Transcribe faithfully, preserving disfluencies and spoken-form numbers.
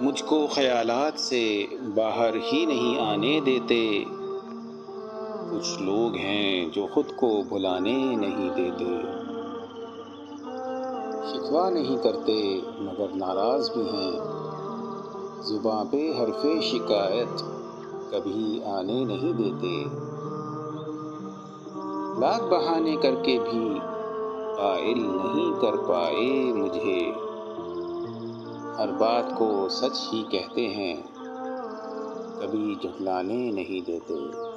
मुझको ख़यालात से बाहर ही नहीं आने देते। कुछ लोग हैं जो ख़ुद को भुलाने नहीं देते। शिकवा नहीं करते मगर नाराज़ भी हैं। ज़ुबां पे हरफ़े शिकायत कभी आने नहीं देते। लाख बहाने करके भी कायल नहीं कर पाए मुझे। हर बात को सच ही कहते हैं, कभी झुठलाने नहीं देते।